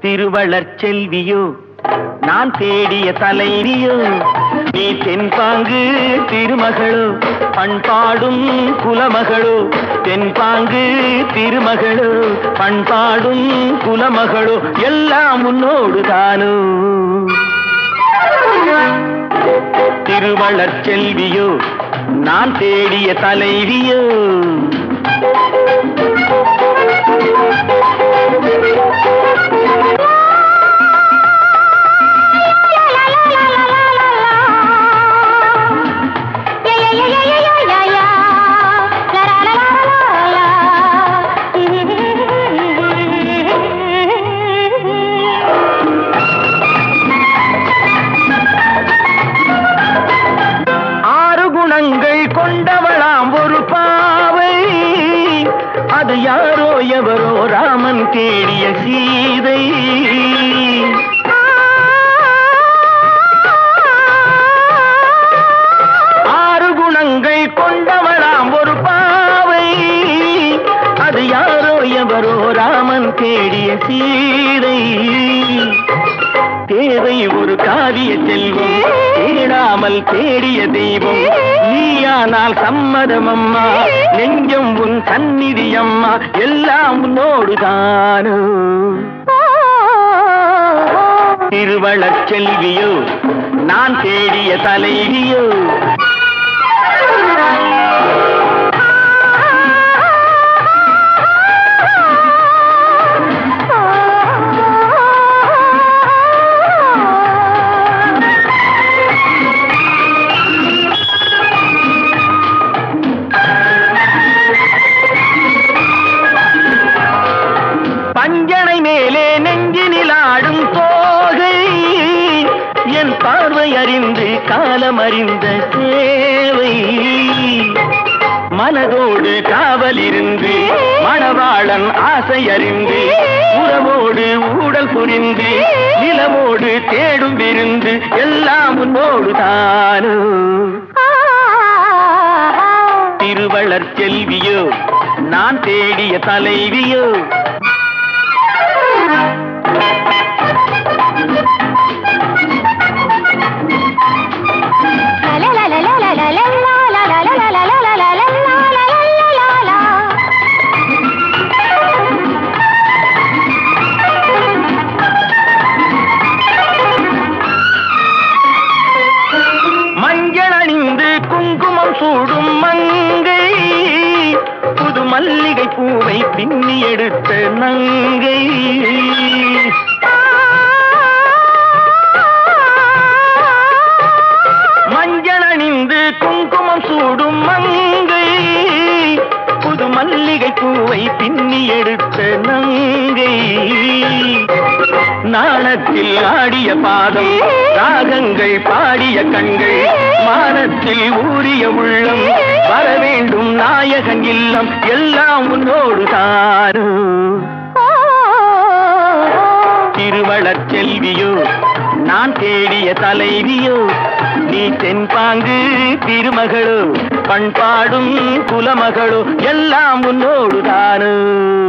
திருவளர் செல்வியோ நான் தேடிய தலைவியோ நீ தென்பாங்கு திருமகளோ பண்பாடும் குலமகளோ தென்பாங்கு திருமகளோ பண்பாடும் குலமகளோ எல்லாம் உன்னோடு தானோ திருவளர் செல்வியோ நான் தேடிய தலைவியோ கொண்டவளாம் ஒரு பாவை அது யாரோ எவரோ ராமன் தேடிய சீதை ஆறு குணங்கள் கொண்டவளாம் ஒரு பாவை அது யாரோ எவரோ ராமன் தேடிய சீதை தேவை ஒரு காவிய செல்வம் தேடாமல் தேடிய தெய்வம் நீயானால் சம்மதம் அம்மா நெஞ்சம் உன் சந்நிதி அம்மா எல்லாம் உன்னோடுதானோ திருவளர் செல்வியோ நான் தேடிய தலைவியோ பஞ்சனை மேலே நெஞ்சினில் ஆடும் தோகை என் பார்வை அறிந்து காலம் அறிந்த சேவை மனதோடு காவல் இருந்து மணவாளன் ஆசை அறிந்து உறவோடு ஊடல் புரிந்து நிலவோடு தேடும் விருந்து எல்லாம் உன்னோடு தானோ திருவளர் செல்வியோ நான் தேடிய தலைவியோ மஞ்சள் அணிந்து குங்குமம் சூடும் மங்கை புது மல்லிகை பூவை பின்னி எடுத்த நங்கை மஞ்சள் அணிந்து குங்குமம் சூடும் மங்கை புது மல்லிகை பூவை பின்னி எடுத்த நங்கை நாணத்தில் ஆடிய பாதம் ராகங்கள் பாடிய கண்கள் மானத்தில் ஊறிய உள்ளம் வர வேண்டும் நாயகன் இல்லம் எல்லாம் உன்னோடு தானோ திருவளர் செல்வியோ நான் தேடிய தலைவியோ நீ தென்பாங்கு திருமகளோ பண்பாடும் குலமகளோ எல்லாம் உன்னோடு தானோ